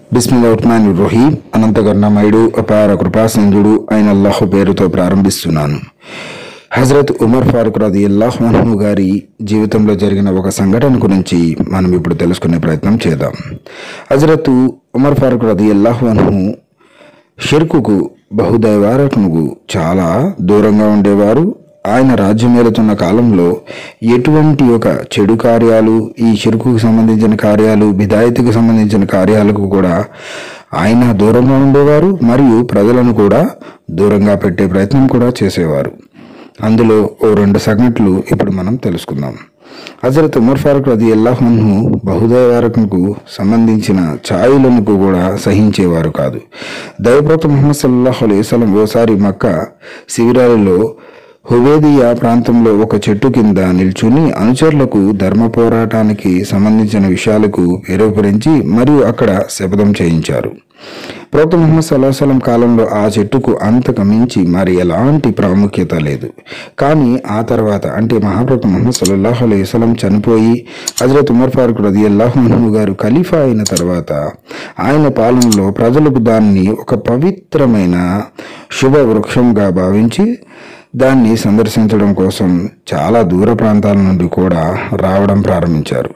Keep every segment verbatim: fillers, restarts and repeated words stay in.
బిస్మిల్లాహిర్రహ్మానిర్రహీం. అనంత కరుణామయుడు అపార కృపాసింధుడు అయిన అల్లాహ్ పేరుతో ప్రారంభిస్తున్నాను. హజరత్ ఉమర్ ఫారూక్ రదియల్లాహు అన్హు గారి జీవితంలో జరిగిన ఒక సంఘటన గురించి మనం ఇప్పుడు తెలుసుకునే ప్రయత్నం చేద్దాం. హజరత్ ఉమర్ ఫారూక్ రదియల్లాహు అన్హు షిర్కుకు, బహుదైవారాధనకు చాలా దూరంగా ఉండేవారు. ఆయన రాజ్యం ఏలుతున్న కాలంలో ఎటువంటి ఒక చెడు కార్యాలు, ఈ షిర్కుకు సంబంధించిన కార్యాలు, బిదాయత్కు సంబంధించిన కార్యాలకు కూడా ఆయన దూరంగా ఉండేవారు. మరియు ప్రజలను కూడా దూరంగా పెట్టే ప్రయత్నం కూడా చేసేవారు. అందులో ఓ రెండు సంఘటనలు ఇప్పుడు మనం తెలుసుకుందాం. హజరత్ ఉమర్ ఫారూక్ రదియల్లాహు అన్హు బహుదైవారాధనకు సంబంధించిన ఛాయలను కూడా సహించేవారు కాదు. దైవప్రవక్త ముహమ్మద్ సల్లల్లాహు అలైహి వసల్లం ఓసారి మక్కా శిబిరాలలో హువైదియా ప్రాంతంలో ఒక చెట్టు కింద నిల్చుని అనుచరులకు ధర్మ పోరాటానికి సంబంధించిన విషయాలకు ప్రేరేపించి మరియు అక్కడ శపథం చేయించారు. ప్రవక్త ముహమ్మద్ సల్లల్లాహు అలైహి వసల్లం కాలంలో ఆ చెట్టుకు అంతకు మించి మరి ఎలాంటి ప్రాముఖ్యత లేదు. కానీ ఆ తర్వాత అంటే మహాప్రవక్త ముహమ్మద్ సల్లల్లాహు అలైహి వసల్లం చనిపోయి హజరత్ ఉమర్ ఫారూక్ రదియల్లాహు అన్హు గారు ఖలీఫా అయిన తర్వాత ఆయన పాలనలో ప్రజలకు దాన్ని ఒక పవిత్రమైన శుభ వృక్షంగా భావించి దాన్ని సందర్శించడం కోసం చాలా దూర ప్రాంతాల నుండి కూడా రావడం ప్రారంభించారు.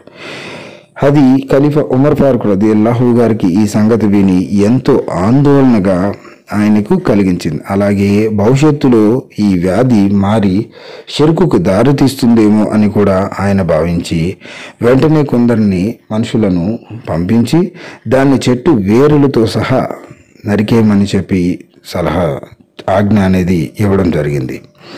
అది ఖలీఫా ఉమర్ ఫారూక్ రదియల్లాహు గారికి ఈ సంగతి విని ఎంతో ఆందోళనగా ఆయనకు కలిగించింది. అలాగే భవిష్యత్తులో ఈ వ్యాధి మారి షిర్కుకు దారితీస్తుందేమో అని కూడా ఆయన భావించి వెంటనే కొందరిని మనుషులను పంపించి దాన్ని చెట్టు వేరులతో సహా నరికేయమని చెప్పి సలహా ఆజ్ఞ అనేది ఇవ్వడం జరిగింది.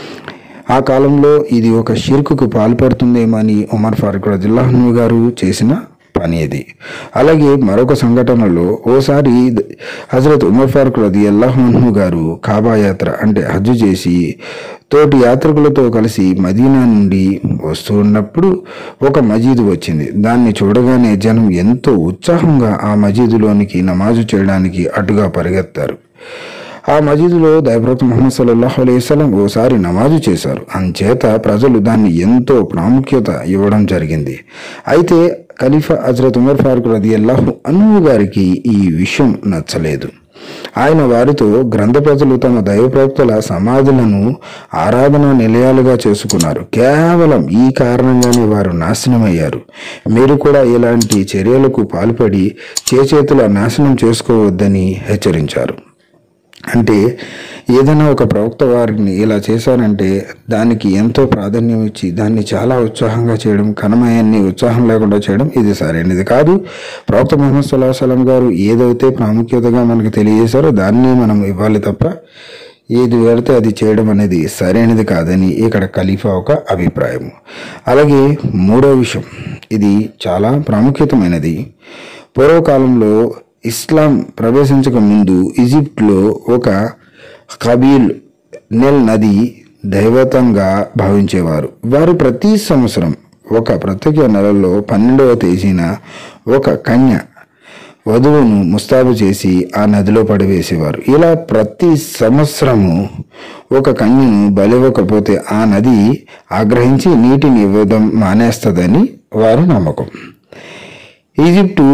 ఆ కాలంలో ఇది ఒక షిర్కుకు పాల్పడుతుందేమో అని ఉమర్ ఫారూక్ రదియల్లాహు అన్హు గారు చేసిన పని అది. అలాగే మరొక సంఘటనలో ఓసారి హజరత్ ఉమర్ ఫారూక్ రదియల్లాహు అన్హు గారు కాబా యాత్ర అంటే హజ్ చేసి తోటి యాత్రికులతో కలిసి మదీనా నుండి వస్తూ ఉన్నప్పుడు ఒక మజీదు వచ్చింది. దాన్ని చూడగానే జనం ఎంతో ఉత్సాహంగా ఆ మజీదులోనికి నమాజు చేయడానికి అటుగా పరిగెత్తారు. ఆ మజీదులో దైవప్రవక్త ముహమ్మద్ సల్లల్లాహు అలైహి వసల్లం ఓసారి నమాజు చేశారు. అంచేత ప్రజలు దాన్ని ఎంతో ప్రాముఖ్యత ఇవ్వడం జరిగింది. అయితే ఖలీఫా హజరత్ ఉమర్ ఫారూక్ రదియల్లాహు అన్హు గారికి ఈ విషయం నచ్చలేదు. ఆయన వారితో గ్రంథ ప్రజలు తమ దైవ ప్రవక్తల సమాధులను ఆరాధన నిలయాలుగా చేసుకున్నారు. కేవలం ఈ కారణంగానే వారు నాశనమయ్యారు. మీరు కూడా ఇలాంటి చర్యలకు పాల్పడి చేచేతుల నాశనం చేసుకోవద్దని హెచ్చరించారు. అంటే ఏదైనా ఒక ప్రవక్త వారిని ఇలా చేశారంటే దానికి ఎంతో ప్రాధాన్యం ఇచ్చి దాన్ని చాలా ఉత్సాహంగా చేయడం, కనమయాన్ని ఉత్సాహం లేకుండా చేయడం ఇది సరైనది కాదు. ప్రవక్త ముహమ్మద్ సల్లల్లాహు అలైహి వసల్లం గారు ఏదైతే ప్రాముఖ్యతగా మనకు తెలియజేశారో దాన్ని మనం ఇవ్వాలి తప్ప ఏది వెళితే అది చేయడం అనేది సరైనది కాదని ఇక్కడ ఖలీఫా ఒక అభిప్రాయం. అలాగే మూడో విషయం, ఇది చాలా ప్రాముఖ్యతమైనది. పూర్వకాలంలో ఇస్లాం ప్రవేశించక ముందు ఈజిప్ట్లో ఒక కబీల్ నీల్ నది దైవతంగా భావించేవారు. వారు ప్రతి సంవత్సరం ఒక ప్రత్యేక నెలలో పన్నెండవ తేదీన ఒక కన్య వధువును ముస్తాబు చేసి ఆ నదిలో పడివేసేవారు. ఇలా ప్రతి సంవత్సరము ఒక కన్యను బలివ్వకపోతే ఆ నది ఆగ్రహించి నీటిని ఇవ్వడం మానేస్తుందని వారి నమ్మకం. ఈజిప్టు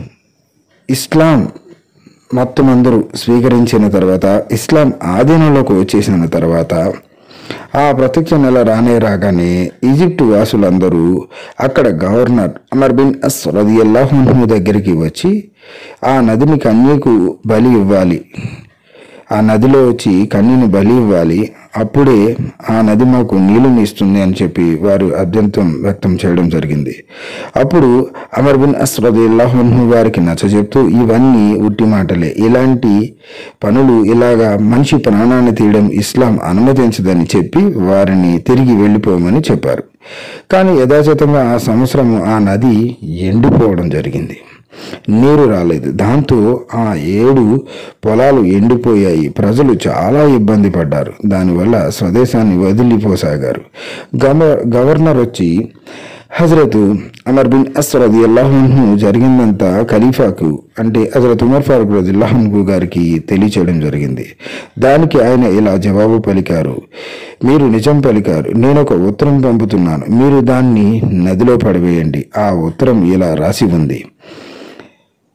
ఇస్లాం మొత్తం అందరూ స్వీకరించిన తర్వాత, ఇస్లాం ఆధీనంలోకి వచ్చేసిన తర్వాత ఆ ప్రత్యక్ష నెల రానే రాగానే ఈజిప్టు వాసులందరూ అక్కడ గవర్నర్ ఉమర్ బిన్ అస్ రదియల్లాహు అన్హు దగ్గరికి వచ్చి ఆ నదిని కన్యకు బలి ఇవ్వాలి, ఆ నదిలో వచ్చి కన్యను బలి ఇవ్వాలి, అప్పుడే ఆ నది మాకు నీళ్ళని ఇస్తుంది అని చెప్పి వారు అభ్యంతరం వ్యక్తం చేయడం జరిగింది. అప్పుడు ఉమర్ బిన్ అస్ రదియల్లాహు అన్హు గారికి నచ్చజెప్తూ ఇవన్నీ ఉట్టి మాటలే, ఇలాంటి పనులు, ఇలాగా మనిషి ప్రాణాన్ని తీయడం ఇస్లాం అనుమతించదని చెప్పి వారిని తిరిగి వెళ్ళిపోమని చెప్పారు. కానీ యథాతథంగా ఆ సంవత్సరము ఆ నది ఎండిపోవడం జరిగింది. నీరు రాలేదు. దాంతో ఆ ఏడు పొలాలు ఎండిపోయాయి. ప్రజలు చాలా ఇబ్బంది పడ్డారు. దానివల్ల స్వదేశాన్ని వదిలిపోసాగారు. గవ గవర్నర్ వచ్చి హజరత్ ఉమర్ బిన్ అస్ రదియల్లాహు అన్హు జరిగిందంతా ఖలీఫాకు అంటే హజరత్ ఉమర్ ఫారూక్ రదియల్లాహు అన్హు గారికి తెలియచేయడం జరిగింది. దానికి ఆయన ఇలా జవాబు పలికారు, మీరు నిజం పలికారు, నేను ఒక ఉత్తరం పంపుతున్నాను, మీరు దాన్ని నదిలో పడివేయండి. ఆ ఉత్తరం ఇలా రాసి ఉంది,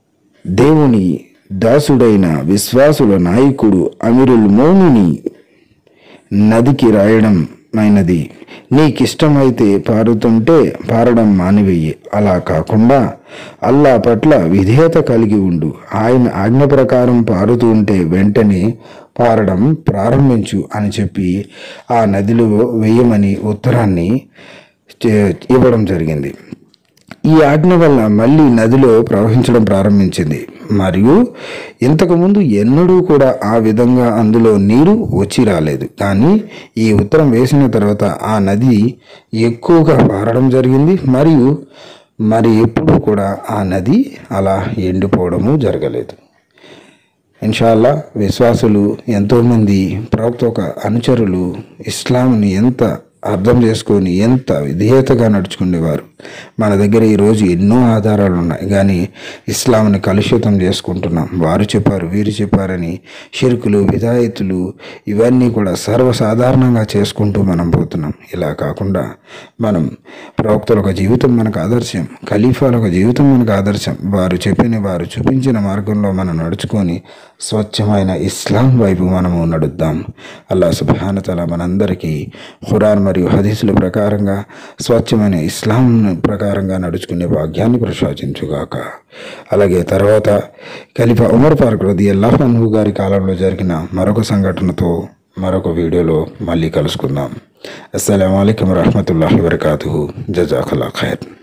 దేవుని దాసుడైన విశ్వాసుల నాయకుడు అమీరుల్ మోమిని నదికి రాయడం అయినది, నీకిష్టమైతే పారుతుంటే పారడం మానివేయి, అలా కాకుండా అల్లా పట్ల విధేయత కలిగి ఉండు, ఆయన ఆజ్ఞ ప్రకారం పారుతూ ఉంటే వెంటనే పారడం ప్రారంభించు అని చెప్పి ఆ నదిలో వేయమని ఉత్తరాన్ని ఇవ్వడం జరిగింది. ఈ ఆజ్ఞ వల్ల మళ్ళీ నదిలో ప్రవహించడం ప్రారంభించింది మరియు ఇంతకుముందు ఎన్నడూ కూడా ఆ విధంగా అందులో నీరు వచ్చి రాలేదు. కానీ ఈ ఉత్తరం వేసిన తర్వాత ఆ నది ఎక్కువగా పారడం జరిగింది మరియు మరి ఎప్పుడూ కూడా ఆ నది అలా ఎండిపోవడము జరగలేదు. ఇన్షాల్లా విశ్వాసులు ఎంతోమంది ప్రవక్త ఒక అనుచరులు ఇస్లాంని ఎంత అర్థం చేసుకొని ఎంత విధేయతగా నడుచుకునేవారు. మన దగ్గర ఈరోజు ఎన్నో ఆధారాలు ఉన్నాయి, కానీ ఇస్లాంని కలుషితం చేసుకుంటున్నాం. వారు చెప్పారు, వీరు చెప్పారని షిర్కులు, విదాయతులు ఇవన్నీ కూడా సర్వసాధారణంగా చేసుకుంటూ మనం పోతున్నాం. ఇలా కాకుండా మనం ప్రవక్తల ఒక జీవితం మనకు ఆదర్శం, ఖలీఫాల ఒక జీవితం మనకు ఆదర్శం. వారు చెప్పిన వారు చూపించిన మార్గంలో మనం నడుచుకొని స్వచ్ఛమైన ఇస్లాం వైపు మనము నడుద్దాం. అల్లాహ్ సుబ్హానహు వ తఆలా మనందరికీ ఖురాన్ మరియు హదీసుల ప్రకారంగా స్వచ్ఛమైన ఇస్లాం ప్రకారంగా నడుచుకునే భాగ్యాన్ని ప్రసాదించుగాక. అలాగే తర్వాత ఖలీఫా ఉమర్ ఫారూక్ రదియల్లాహు అన్హు గారి కాలంలో జరిగిన మరొక సంఘటనతో మరొక వీడియోలో మళ్ళీ కలుసుకుందాం. అస్సలాము అలైకుం వరహ్మతుల్లాహి వబరకాతుహు. జజాకల్లాహు ఖైర్.